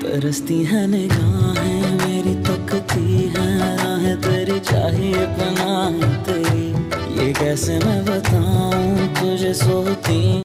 तरसती है निगाहें मेरी, तकती है राहें तेरी, चाहिए पनाह तेरी। ये कैसे मैं बताऊं तुझे सोती